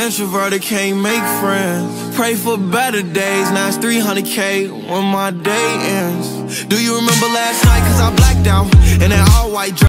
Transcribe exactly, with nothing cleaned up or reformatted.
introverted, can't make friends. Pray for better days, now it's three hundred K when my day ends. Do you remember last night, cause I blacked out in that all white dress?